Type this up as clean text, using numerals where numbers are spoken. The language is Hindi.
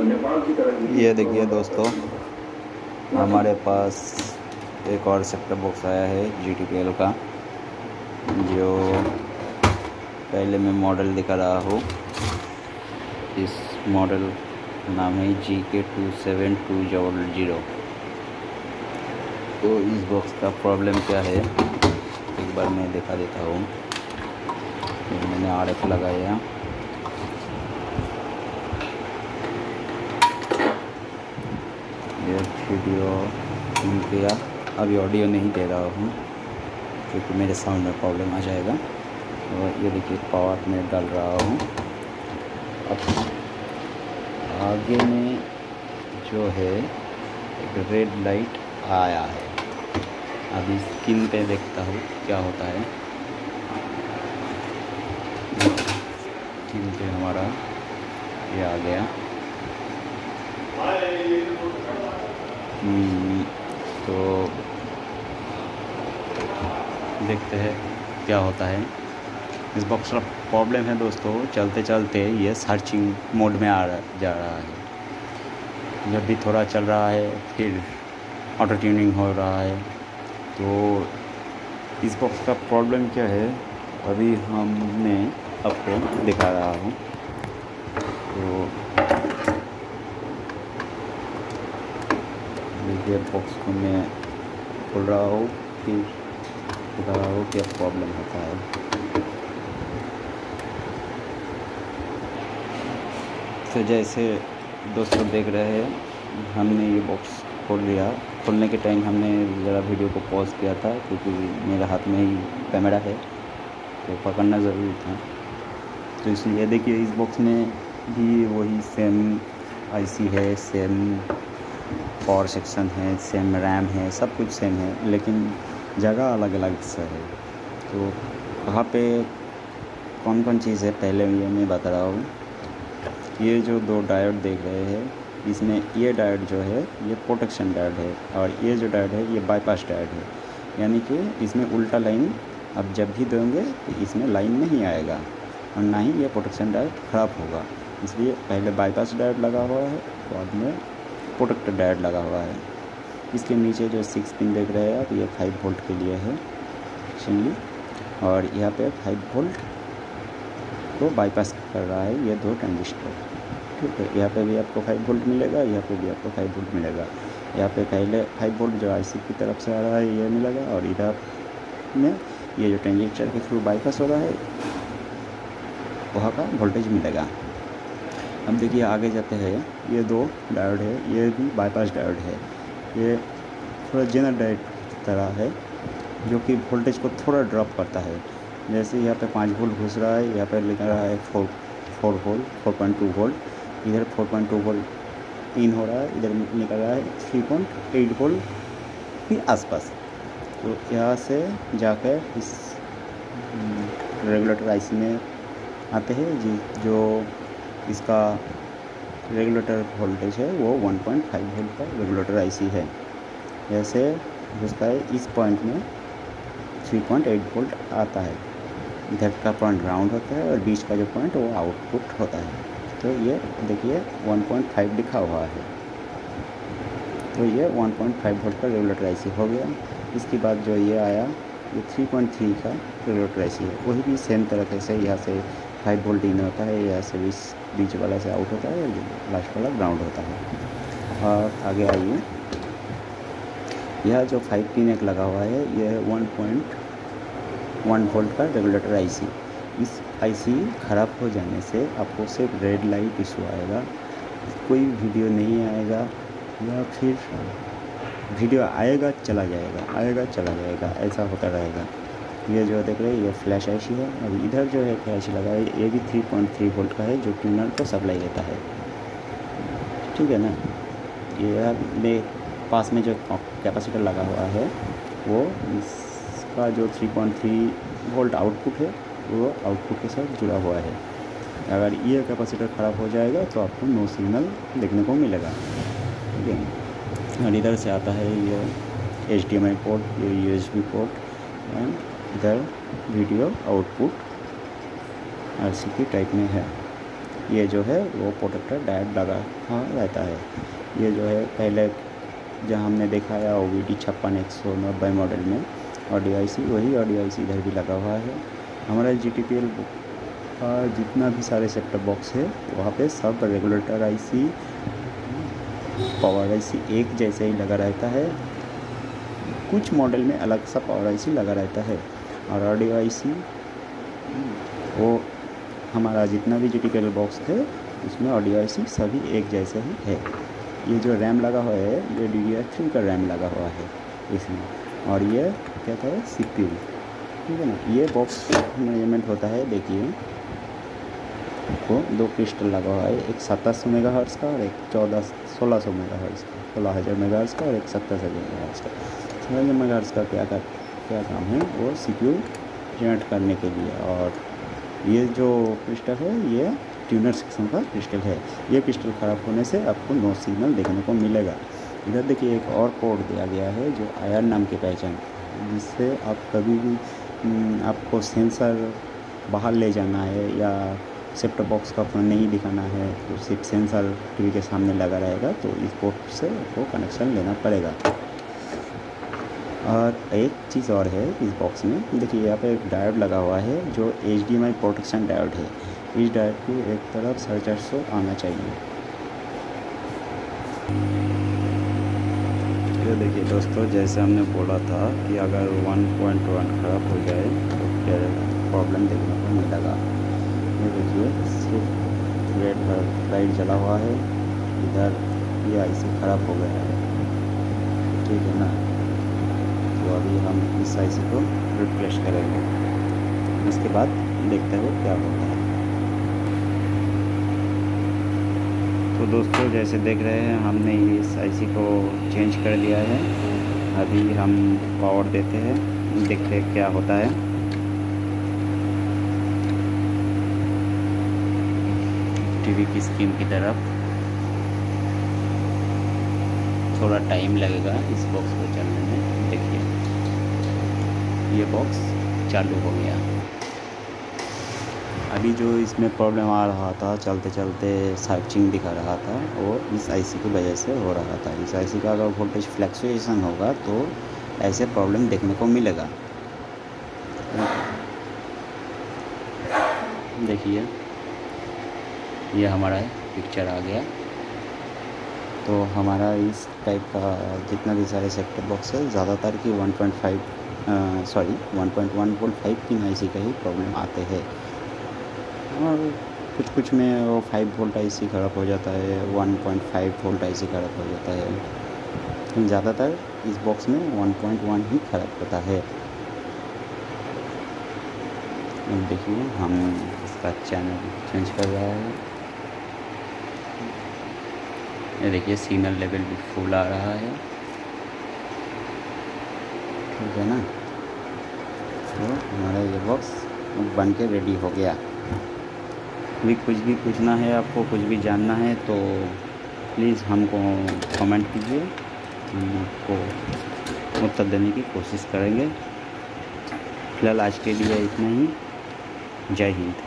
ये देखिए दोस्तों, हमारे पास एक और सेट-टॉप बॉक्स आया है GTPL का, जो पहले मैं मॉडल दिखा रहा हूँ। इस मॉडल नाम है GK27200। तो इस बॉक्स का प्रॉब्लम क्या है एक बार मैं दिखा देता हूँ। मैंने RF लगाया, ये वीडियो ऑन किया। अभी ऑडियो नहीं दे रहा हूँ क्योंकि मेरे साउंड में प्रॉब्लम आ जाएगा। और ये देखिए पावर में डाल रहा हूँ। अब आगे में जो है एक रेड लाइट आया है। अभी स्क्रीन पे देखता हूँ क्या होता है। स्क्रीन पे हमारा ये आ गया। तो देखते हैं क्या होता है। इस बॉक्स का प्रॉब्लम है दोस्तों, चलते चलते ये सर्चिंग मोड में जा रहा है। जब भी थोड़ा चल रहा है फिर ऑटो ट्यूनिंग हो रहा है। तो इस बॉक्स का प्रॉब्लम क्या है अभी हमने आपको दिखा रहा हूँ। तो देखिए बॉक्स को मैं खोल रहा हूँ, फिर दिखा रहा हूँ क्या प्रॉब्लम होता है। तो जैसे दोस्तों देख रहे हैं, हमने ये बॉक्स खोल लिया। खोलने के टाइम हमने ज़रा वीडियो को पॉज किया था क्योंकि मेरे हाथ में ही कैमरा है तो पकड़ना ज़रूरी था। तो इसलिए देखिए इस बॉक्स में भी वही सेम IC है, सेम पावर सेक्शन है, सेम रैम है, सब कुछ सेम है, लेकिन जगह अलग अलग से है। तो कहाँ पे कौन कौन चीज़ है पहले ये मैं बता रहा हूँ। ये जो दो डायोड देख रहे हैं, इसमें ये डायोड जो है ये प्रोटेक्शन डायोड है और ये जो डायोड है ये बाईपास डायोड है। यानी कि इसमें उल्टा लाइन अब जब भी देंगे तो इसमें लाइन नहीं आएगा और ना ही ये प्रोटेक्शन डायोड ख़राब होगा। इसलिए पहले बाईपास डायोड लगा हुआ है, बाद में प्रोटेक्टर डायोड लगा हुआ है। इसके नीचे जो 6 पिन देख रहे हैं आप, ये 5 वोल्ट के लिए है सिंगली, और यहाँ पे 5 वोल्ट को बाईपास कर रहा है ये 2 ट्रांजिस्टर। ठीक है, यहाँ पे भी आपको 5 वोल्ट मिलेगा, यहाँ पे भी आपको 5 वोल्ट मिलेगा। यहाँ पे पहले 5 वोल्ट जो IC की तरफ से आ रहा है ये मिलेगा, और इधर में ये जो ट्रांजिस्टर के थ्रू बाईपास हो रहा है वहाँ का वोल्टेज मिलेगा। अब देखिए आगे जाते हैं, ये 2 डायोड है, ये भी बाईपास डायोड है। ये थोड़ा जेनर डायोड की तरह है जो कि वोल्टेज को थोड़ा ड्रॉप करता है। जैसे यहाँ पे 5 वोल्ट घुस रहा है, यहाँ पे लिखा रहा है 4.2 वोल्ट। इधर 4.2 वोल्ट इन हो रहा है, इधर निकल रहा है 3.8 वोल्ट के आसपास। तो यहाँ से जाकर इस रेगुलेटर IC में आते हैं जो इसका रेगुलेटर वोल्टेज है वो 1.5 वोल्ट का रेगुलेटर IC है। जैसे घुसता है इस पॉइंट में 3.8 वोल्ट आता है। इधर का पॉइंट ग्राउंड होता है और बीच का जो पॉइंट वो आउटपुट होता है। तो ये देखिए 1.5 लिखा हुआ है। तो ये 1.5 वोल्ट का रेगुलेटर IC हो गया। इसके बाद जो ये आया ये 3.3 का रेगुलेटर IC है। वही भी सेम तरीके से यहाँ से 5 वोल्ट इन होता है, यहाँ से बीच वाला से आउट होता है, लास्ट वाला ग्राउंड होता है। और आगे आइए, यह जो 5 पिन एक लगा हुआ है यह 1.1 वोल्ट का रेगुलेटर IC। इस IC ख़राब हो जाने से आपको सिर्फ रेड लाइट इशू आएगा, कोई वीडियो नहीं आएगा, या फिर वीडियो आएगा चला जाएगा, आएगा चला जाएगा, ऐसा होता रहेगा। ये जो देख रहे हैं ये फ्लैश IC है। और इधर जो है IC लगा है ये भी 3.3 वोल्ट का है जो ट्यूनर को सप्लाई देता है। ठीक है ना। ये मेरे पास में जो कैपेसिटर लगा हुआ है वो इसका जो 3.3 वोल्ट आउटपुट है वो आउटपुट के साथ जुड़ा हुआ है। अगर ये कैपेसिटर ख़राब हो जाएगा तो आपको नो सिग्नल देखने को मिलेगा। ठीक है। और इधर से आता है ये HDMI पोर्ट, ये USB पोर्ट, एंड इधर वीडियो आउटपुट RCP टाइप में है। ये जो है वो प्रोटेक्टर डायोड लगा रहता है। ये जो है पहले जहाँ हमने देखा है OBD 56 मॉडल में ऑडियो IC, वही ऑडियो IC इधर भी लगा हुआ है। हमारा GTPL का जितना भी सारे सेट टॉप बॉक्स है वहाँ पे सब रेगुलेटर IC, पावर IC एक जैसे ही लगा रहता है। कुछ मॉडल में अलग सा पावर IC लगा रहता है और ऑडियो IC वो हमारा जितना भी GTPL बॉक्स है उसमें ऑडियो IC सभी एक जैसे ही है। ये जो रैम लगा हुआ है ये DDR3 का रैम लगा हुआ है इसमें, और ये क्या था CPU, ठीक है ना। ये बॉक्स मेजरमेंट होता है, देखिए वो 2 क्रिस्टल लगा हुआ है, एक 2700 मेगाहर्ट्ज़ का और एक 1600 मेगाहर्ट्ज़ का, 16,000 मेगाहर्ट्ज़ का और एक 27,000 मेगाहर्ट्ज़ का। 16,000 मेगाहर्ट्ज़ का क्या काम है, वो CPU जनरेट करने के लिए। और ये जो क्रिस्टल है ये ट्यूनर सेक्शन का क्रिस्टल है। ये क्रिस्टल ख़राब होने से आपको नो सिग्नल देखने को मिलेगा। इधर देखिए एक और कोड दिया गया है जो IR नाम की पहचान, जिससे आप कभी भी आपको सेंसर बाहर ले जाना है या सेट टॉप बॉक्स का फ़ोन नहीं दिखाना है तो सिर्फ सेंसर टीवी के सामने लगा रहेगा, तो इस पोर्ट से आपको कनेक्शन लेना पड़ेगा। और एक चीज़ और है इस बॉक्स में, देखिए यहाँ पे एक डायोड लगा हुआ है जो HDMI प्रोटेक्शन डायोड है। इस डायोड की एक तरफ 450 आना चाहिए। ये देखिए दोस्तों, जैसे हमने बोला था कि अगर 1.1 ख़राब हो जाए तो क्या प्रॉब्लम देखने को मिलेगा। ये देखिए सिर्फ रेड लाइट जला हुआ है, इधर ये IC ख़राब हो गया है, ठीक है ना। तो अभी हम इस IC को रिप्लेस करेंगे, उसके बाद देखते हैं क्या होता है। तो दोस्तों जैसे देख रहे हैं हमने इस IC को चेंज कर दिया है। अभी हम पावर देते हैं, देखते हैं क्या होता है। टीवी की स्क्रीन की तरफ थोड़ा टाइम लगेगा इस बॉक्स को चलने में। देखिए ये बॉक्स चालू हो गया। अभी जो इसमें प्रॉब्लम आ रहा था, चलते चलते सर्चिंग दिखा रहा था, वो इस IC की वजह से हो रहा था। इस IC का अगर वोल्टेज फ्लक्चुएशन होगा तो ऐसे प्रॉब्लम देखने को मिलेगा। देखिए ये हमारा पिक्चर आ गया। तो हमारा इस टाइप का जितना भी सारे सेट टॉप बॉक्स है ज़्यादातर की 1.15 पिन IC का ही प्रॉब्लम आते हैं, और कुछ में वो 5 वोल्ट IC ख़राब हो जाता है, 1.5 वोल्ट IC ख़राब हो जाता है, लेकिन ज़्यादातर इस बॉक्स में 1.1 ही ख़राब होता है। देखिए हम इसका चैनल चेंज कर रहा है। ये देखिए सिग्नल लेवल भी फुल आ रहा है, ठीक है ना। तो हमारा ये बॉक्स बन के रेडी हो गया। भी कुछ भी पूछना है आपको, कुछ भी जानना है तो प्लीज़ हमको कमेंट कीजिए, हम आपको उत्तर देने की कोशिश करेंगे। फ़िलहाल आज के लिए इतना ही। जय हिंद।